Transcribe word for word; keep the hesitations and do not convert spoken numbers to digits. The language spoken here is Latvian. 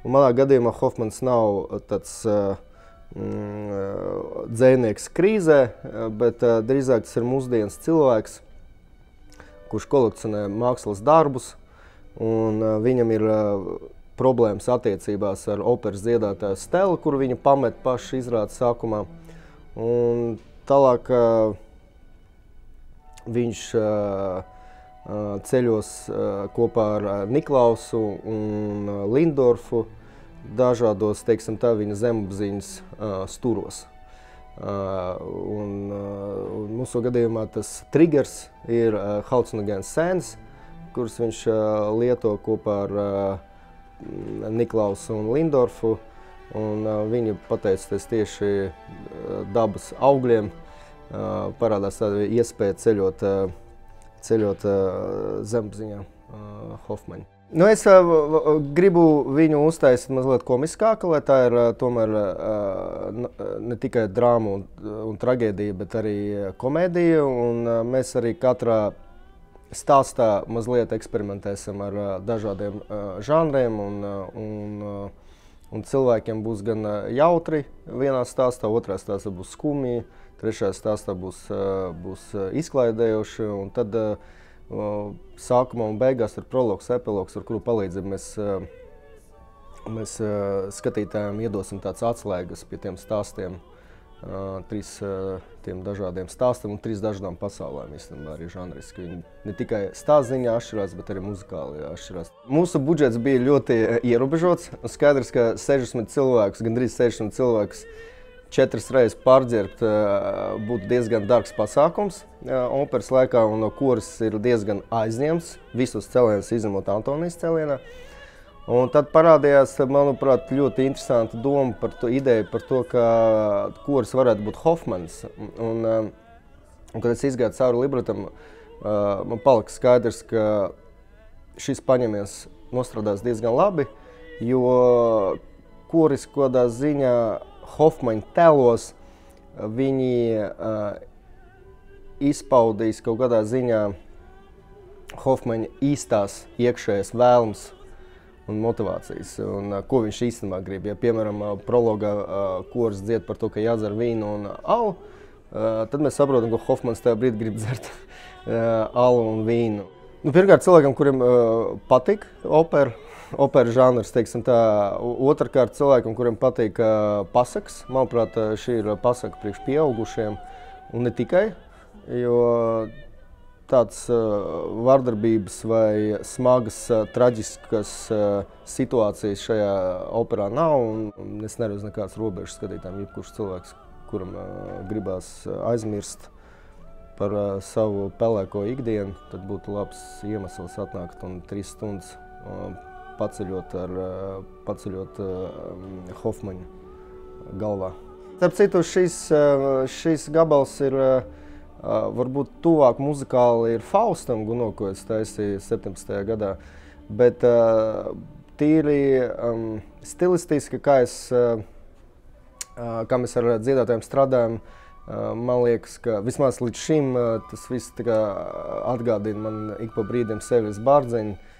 Un manā gadījumā Hofmans nav tāds uh, mm, dzejnieks krīzē, bet uh, drīzāk tas ir mūsdienas cilvēks, kurš kolekcionē mākslas darbus, un uh, viņam ir uh, problēmas attiecībās ar operas dziedātāju Stelu, kuru viņa pamet paši izrādes sākumā. Un tālāk uh, viņš uh, ceļos uh, kopā ar uh, Niklausu un uh, Lindorfu dažādos, teiksim tā, viņa zemapziņas uh, sturos. Uh, un, uh, un mūsu gadījumā tas triggers ir uh, halucinogēnas sēnes, kuras viņš uh, lieto kopā ar uh, Niklausu un Lindorfu. Un, uh, viņi, pateicoties tieši uh, dabas augļiem, uh, parādās tāda iespēja ceļot, uh, ceļot uh, zemapziņā uh, Hofmaņa. Nu, es uh, gribu viņu uztaisīt mazliet komiskāku, lai tā ir uh, tomēr uh, ne tikai drāma un, un tragēdija, bet arī komēdija. Un, uh, mēs arī katrā stāstā mazliet eksperimentēsim ar uh, dažādiem uh, žanriem, un, uh, un, uh, un cilvēkiem būs gan uh, jautri vienā stāstā, otrā stāstā būs skumji, trešajā stāstā būs, uh, būs uh, izklaidējoši, un tad uh, uh, sākumā un beigās ir prologs, epilogs, ar kuru palīdzību mēs, uh, mēs uh, skatītājiem iedosim tāds atslēgas pie tiem stāstiem. Uh, trīs uh, tiem dažādiem stāstiem un trīs dažādām pasaulēm, īstenībā arī žanriski. Viņi ne tikai stāstziņā atšķirās, bet arī muzikāli atšķirās. Mūsu budžets bija ļoti ierobežots. Skaidrs, ka sešdesmit cilvēkus, gandrīz sešdesmit cilvēkus četras reizes pārdzirbt uh, būtu diezgan dārgs pasākums uh, operas laikā, un no koris ir diezgan aizņemts, visus cēlienus izņemot Antonijas cēlienā. Un tad parādījās, manuprāt, ļoti interesanta doma par to ideju par to, ka koris varētu būt Hofmans. Un, un, un kad es izgāju cauri libretam, man palika skaidrs, ka šis paņēmiens nostrādās diezgan labi, jo koris kādā ziņā Hofmaņa tēlos viņi izpaudīs kaut kādā ziņā Hofmaņa īstās iekšējas vēlmes un motivācijas, un uh, ko viņš īstenībā grib. Ja, piemēram, uh, prologā uh, koris dzied par to, ka jādzer vīnu un uh, alu, uh, tad mēs saprotam, ka Hofmans tajā brīdī grib dzert uh, alu un vīnu. Nu, pirmkārt, cilvēkam, kuriem uh, patīk opera, opera žanrs, teiksim tā. Otrkārt, cilvēkam, kuriem patīk uh, pasakas. Manuprāt, uh, šī ir pasaka priekš pieaugušiem, un ne tikai, jo tāds uh, vardarbības vai smagas, uh, traģiskas uh, situācijas šajā operā nav, un, un es neredzu nekādas robežas skatītājiem. Jebkurš cilvēks, kuram uh, gribās aizmirst par uh, savu pelēko ikdienu, tad būtu labs iemesls atnākt un trīs stundas uh, paceļot, ar, uh, paceļot uh, Hofmaņa galvā. Starp citu, šis, uh, šis gabals ir uh, Uh, varbūt tuvāk muzikāli ir Faustam Guno, ko es taisīju septiņpadsmitajā gadā, bet uh, tīri um, stilistiski, kā, es, uh, uh, kā mēs ar dziedātājiem strādājam, uh, man liekas, ka vismaz līdz šim uh, tas viss tā kā atgādina man ik pa brīdiem Seviļas Bārdzeņu.